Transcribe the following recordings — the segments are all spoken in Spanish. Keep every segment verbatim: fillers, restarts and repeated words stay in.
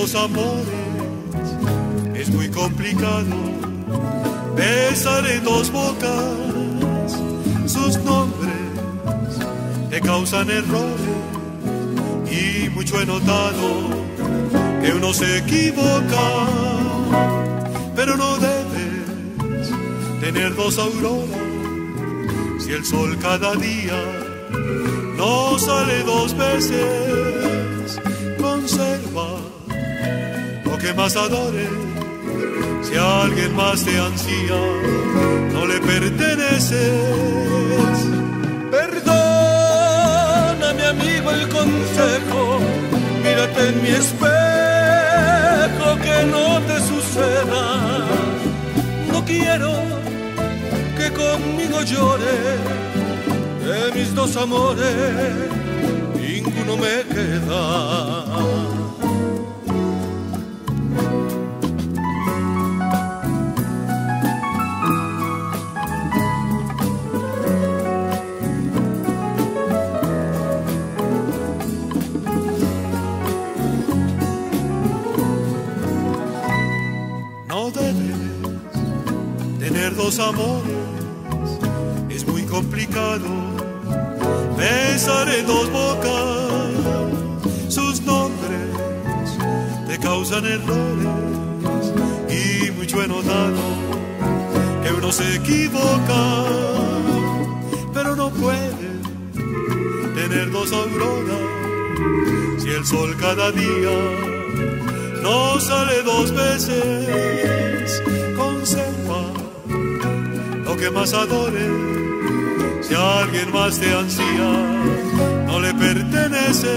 dos amores es muy complicado. Besar en dos bocas sus nombres te causan errores, y mucho he notado que uno se equivoca, pero no debes tener dos auroras. Si el sol cada día no sale dos veces, conserva lo que más adores. Si alguien más te ansía, no le perteneces. Perdona, mi amigo, el consejo. Mírate en mi espejo, que no te suceda. No quiero que conmigo llore. De mis dos amores, ninguno me queda. Dos amores es muy complicado. Besar en dos bocas sus nombres te causan errores, y mucho he notado que uno se equivoca, pero no puede tener dos auroras. Si el sol cada día no sale dos veces, conserva lo que más adores. Si alguien más te ansía, no le pertenece.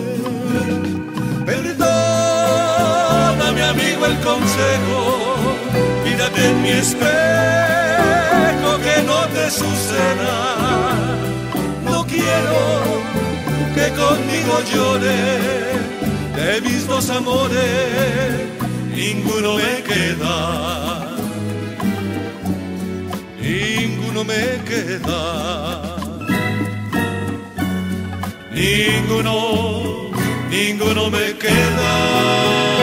Perdona, mi amigo, el consejo. Mírate en mi espejo, que no te suceda. No quiero que conmigo llore. De mis dos amores, ninguno me queda. Ninguno me queda. Ninguno, ninguno me queda.